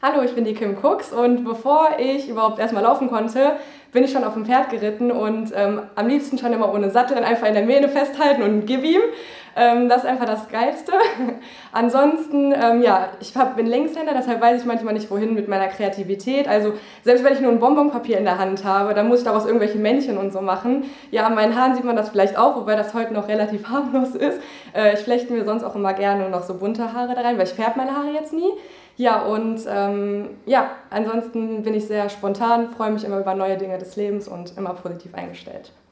Hallo, ich bin die Kim Cooks und bevor ich überhaupt erstmal laufen konnte, bin ich schon auf dem Pferd geritten und am liebsten schon immer ohne Sattel, dann einfach in der Mähne festhalten und gib ihm. Das ist einfach das Geilste. Ansonsten, ja, bin Linkshänder, deshalb weiß ich manchmal nicht, wohin mit meiner Kreativität. Also selbst wenn ich nur ein Bonbonpapier in der Hand habe, dann muss ich daraus irgendwelche Männchen und so machen. Ja, an meinen Haaren sieht man das vielleicht auch, wobei das heute noch relativ harmlos ist. Ich flechte mir sonst auch immer gerne noch so bunte Haare da rein, weil ich färbe meine Haare jetzt nie. Ja, und ja, ansonsten bin ich sehr spontan, freue mich immer über neue Dinge des Lebens und immer positiv eingestellt.